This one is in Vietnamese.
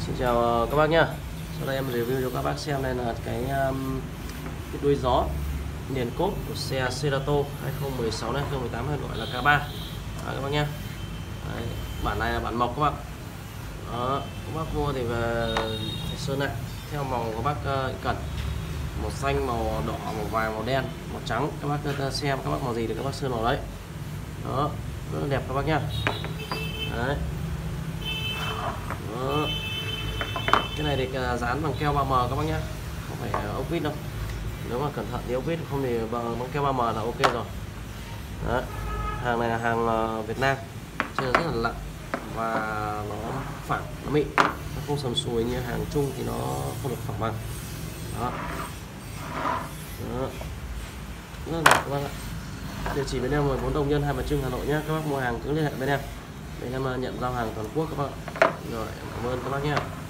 Xin chào các bác nhá. Sau đây em review cho các bác xem đây là cái đuôi gió nền cốp của xe Cerato 2016 này, 2018 hay gọi là K3. Các bác nhá. Đấy, bản này là bản mộc các bác. Đó, các bác mua thì về sơn lại theo màu các bác cần. Màu xanh, màu đỏ, màu vàng, màu đen, màu trắng. Các bác xem các bác màu gì thì các bác sơn màu đấy. Đó, rất là đẹp các bác nhá. Đấy. Đó. Cái này thì dán bằng keo 3M các bác nhé, không phải ốc vít đâu. Nếu mà cẩn thận thì ốc vít, không thì bằng keo 3M là ok rồi. Đấy. Hàng này là hàng Việt Nam cho nên rất là nặng và nó phẳng, nó mịn, nó không sần sùi như hàng Trung thì nó không được phẳng bằng. Đó. Đó. Rất là đẹp các bác ạ. Địa chỉ bên em 14 Đồng Nhân, Hai Bà Trưng, Hà Nội nhé. Các bác mua hàng cứ liên hệ bên em để em nhận giao hàng toàn quốc các bác. Rồi, em cảm ơn các bác nhé.